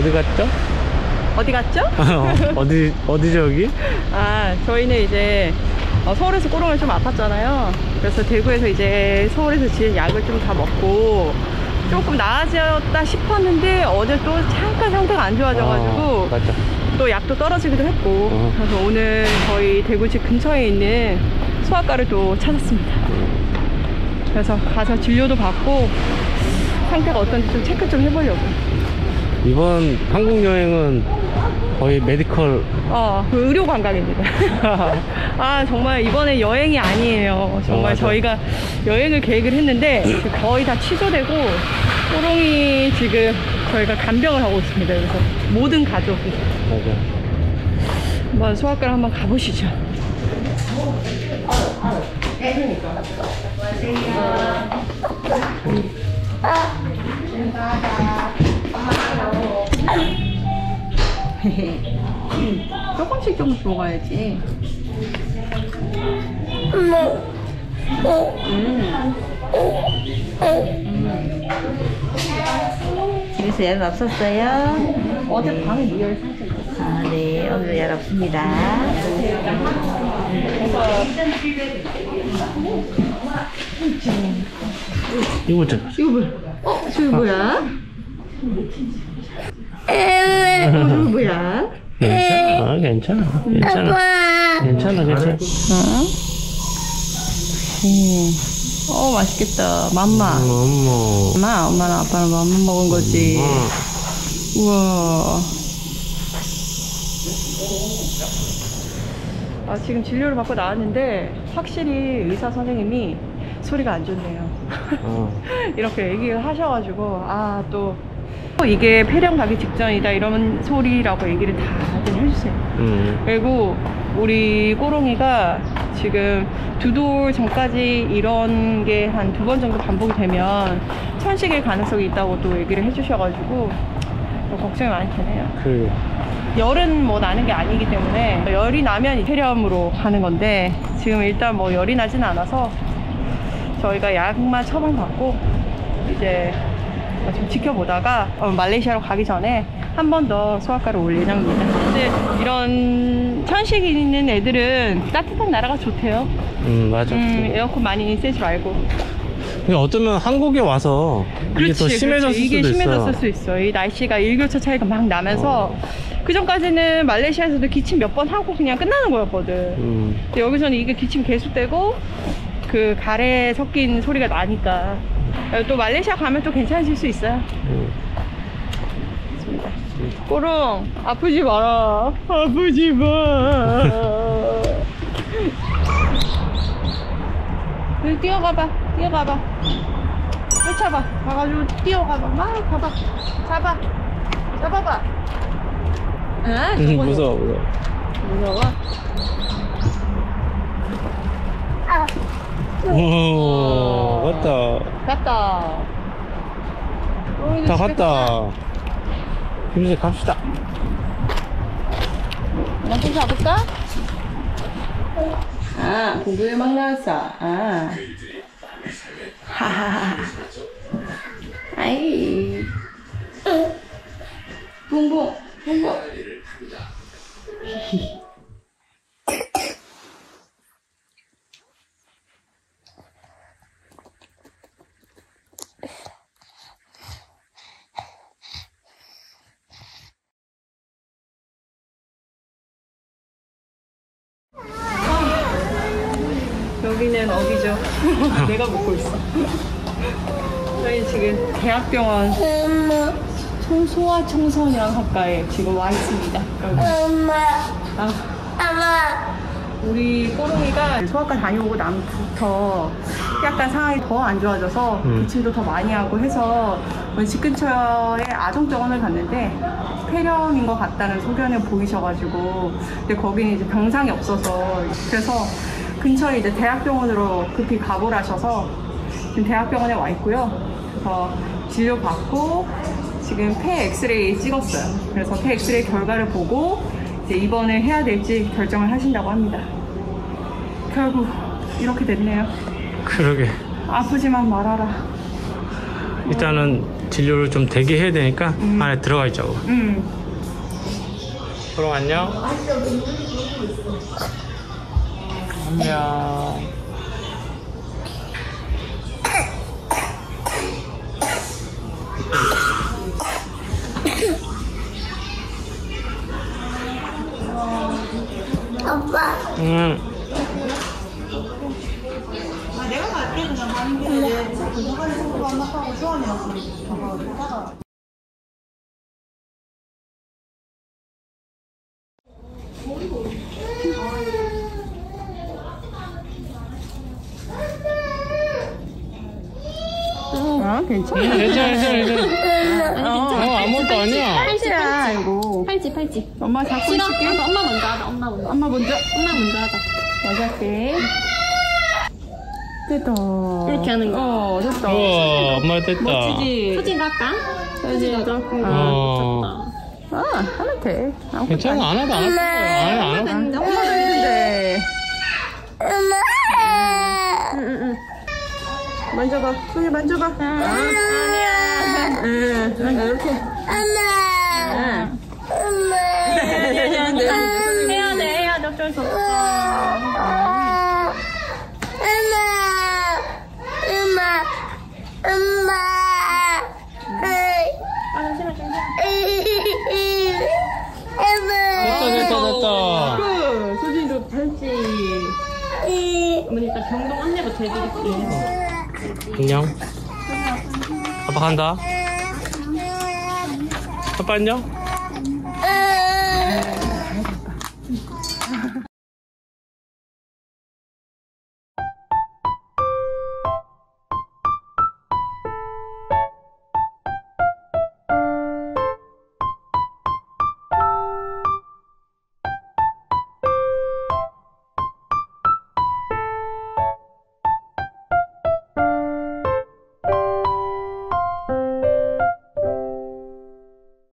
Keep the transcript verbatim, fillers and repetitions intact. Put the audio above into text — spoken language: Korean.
어디 갔죠? 어디 갔죠? 어디, 어디죠, 여기? 아, 저희는 이제 어, 서울에서 꼬롱을 좀 아팠잖아요. 그래서 대구에서 이제 서울에서 지은 약을 좀 다 먹고 조금 나아졌다 싶었는데 어제 또 잠깐 상태가 안 좋아져가지고 아, 맞아. 또 약도 떨어지기도 했고 어. 그래서 오늘 저희 대구집 근처에 있는 소아과를 또 찾았습니다. 그래서 가서 진료도 받고 상태가 어떤지 좀 체크 좀 해보려고. 이번 한국 여행은 거의 메디컬. 어, 그 의료 관광입니다. 아, 정말 이번에 여행이 아니에요. 정말 어, 저희가 여행을 계획을 했는데 거의 다 취소되고 꼬롱이 지금 저희가 간병을 하고 있습니다. 그래서 모든 가족이. 맞아. 한번 소아과를 한번 가보시죠. 조금씩 조금씩 먹어야지. 음. 음. 집에서 약 없었어요? 어제 밤에 무혈 사실. 아, 네. 오늘 약 없습니다. 이거 좀. 이거 뭐야? 어? 저기 뭐야? 어, 저기 뭐야? 괜찮아, 괜찮아, 괜찮아. 괜찮아, 괜찮아. 어? 음. 어, 맛있겠다. 맘마. 어머. 엄마, 엄마랑 아빠는 맘마 먹은 거지. 우와. 아, 지금 진료를 받고 나왔는데 확실히 의사 선생님이 소리가 안 좋네요. 어. 이렇게 얘기를 하셔가지고 아, 또 이게 폐렴 가기 직전이다 이런 소리라고 얘기를 다들 해주세요. 음. 그리고 우리 꼬롱이가 지금 두 돌 전까지 이런 게 한 두 번 정도 반복이 되면 천식일 가능성이 있다고 또 얘기를 해주셔가지고 걱정이 많이 되네요. 그. 열은 뭐 나는 게 아니기 때문에 열이 나면 폐렴으로 가는 건데 지금 일단 뭐 열이 나진 않아서 저희가 약만 처방받고 이제 좀 지켜보다가 어, 말레이시아로 가기 전에 한 번 더 소아과를 올 예정입니다. 근데 이런 천식 있는 애들은 따뜻한 나라가 좋대요. 음, 맞아. 음, 에어컨 많이 쐬지 말고. 근데 어쩌면 한국에 와서 이게 더 심해졌을 그렇지. 이게 수도 심해졌을 있어. 수 있어. 이 날씨가 일교차 차이가 막 나면서 어. 그 전까지는 말레이시아에서도 기침 몇 번 하고 그냥 끝나는 거였거든. 음. 근데 여기서는 이게 기침 계속되고 그 가래 섞인 소리가 나니까 또 말레이시아 가면 또 괜찮아질 수 있어요. 음. 좋습니다. 음. 꼬롱 아프지 마라. 아프지 마. 여기 뛰어가봐. 뛰어가봐. 쫓아봐. 가가지고 뛰어가봐. 막 가봐. 잡아. 잡아봐. 아, 음, 무서워, 무서워. 무서워? 아. 오, 갔다. 갔다. 다 갔다. 김수재 갑시다. 나 좀 잡을까? 아, 공부에 막 나왔어. 아. 하하하. 아이. 붕붕, 붕붕. 여기는 어디죠? 내가 묻고 있어. 저희 지금 대학병원 소아 청소년 학과에 지금 와 있습니다. 엄마. 아. 엄마. 우리 꼬롱이가 소아과 다녀오고 나부터 약간 상황이 더 안 좋아져서 음. 기침도 더 많이 하고 해서 집 근처에 아동병원을 갔는데 폐렴인 것 같다는 소견을 보이셔가지고 근데 거기는 이제 병상이 없어서 그래서 근처에 이제 대학병원으로 급히 가보라셔서 지금 대학병원에 와 있고요. 그래서 진료 받고 지금 폐 엑스레이 찍었어요. 그래서 폐 엑스레이 결과를 보고 이제 입원을 해야 될지 결정을 하신다고 합니다. 결국 이렇게 됐네요. 그러게. 아프지만 말아라. 일단은 진료를 좀 되게 해야 되니까 음. 안에 들어가 있자고. 응. 그럼 안녕. 안녕. 아빠. 응. 내가 갈게 그냥 가는 길에 도서관 친구가 엄마하고 수원이었어. 아 괜찮아. 응, 괜찮아, 괜찮아, 괜찮아. 어, 아무것도 아니야. 팔찌야 이거. 팔찌 팔찌. 엄마 잡고 싫어? 있을게. 엄마, 엄마 먼저 하자. 엄마 먼저. 엄마 먼저. 엄마 먼저 하자. 맞을게. 됐다. 이렇게 하는 거. 어 됐다. 우와, 엄마 됐다. 멋지지. 사진 할까? 사진 하자. 어. 아 하면 돼. 아무것도 괜찮아, 안 해도 안 할 거야. 안 해, 안 해. 아니- 엄마도 했는데. 엄마. 만져봐. 손이 만져봐. 아니야. 응. 이렇게. 엄마. 엄마. 해야 돼. 해야 돼. 어쩔 수 없어. 엄마. 엄마. 엄마. 아, 잠시만, 잠시만. 됐다, 됐다, 됐다. 그 소진이도 팔찌. 어머니 일단 병동 안내부터 해드릴게요. 안녕. 아빠 간다. 아빠 안녕.